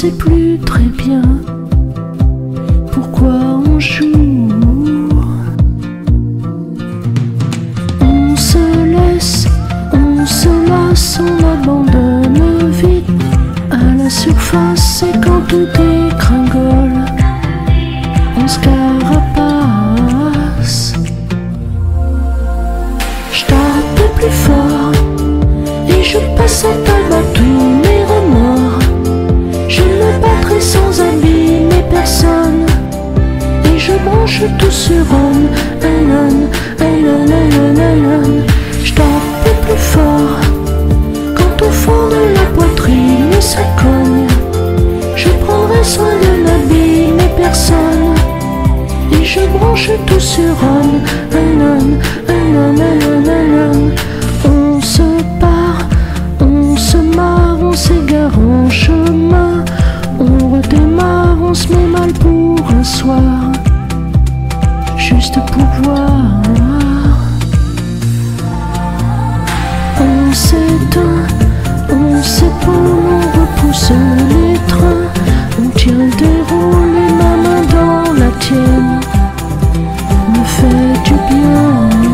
sais plus très bien pourquoi on joue. On se laisse, on se lasse, on abandonne vite à la surface, et quand tout dégringole, on se carapace. Je tape plus fort et je passe à tabac tous mes remords. Je me battrai sans abîmer personne, et je branche tout sur on. Je tape plus fort quand au fond de la poitrine ça cogne. Je prendrai soin de n'abîmer personne, et je branche tout sur on. On se part, on se marre, on s'égare en chemin, on redémarre, on se met mal pour un soir, juste pour voir. On s'éteint, on s'épaule, on repousse les trains, on tient le déroule et ma main dans la tienne me fait du bien.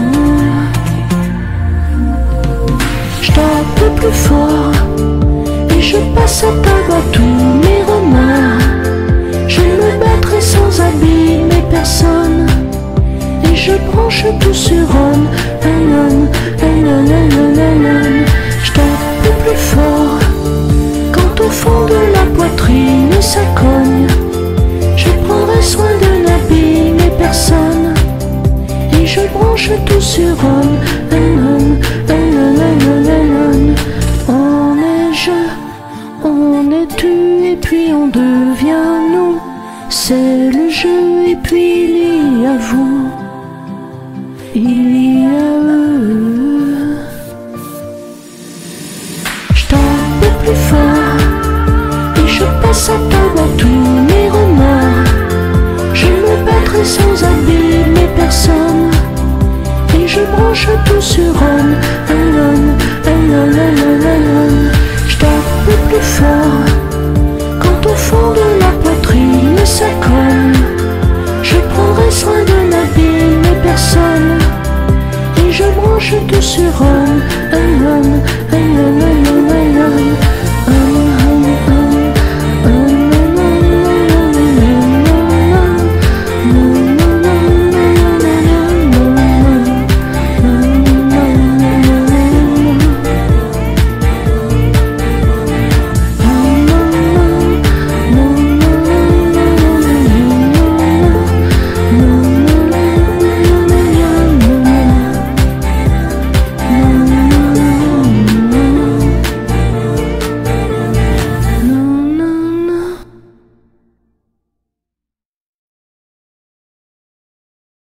Je tape plus fort et je passe à tabac tous mes remords. Je me battrai sans abîmer personne, et je branche tout sur on. Je tape plus fort quand au fond de la poitrine ça cogne. Je prendrai soin de n'abîmer personne, et je branche tout sur on. On est je, on est tu, et puis on devient nous. C'est le jeu, et puis il y a vous, il y a eux. Je tape plus fort et je passe à tabac tous mes remords. Je me battrai sans abîmer personne, et je branche tout sur on. Je tape plus fort quand au fond de la poitrine ça cogne. Je prendrai soin de n'abîmer personne, et je branche tout sur on.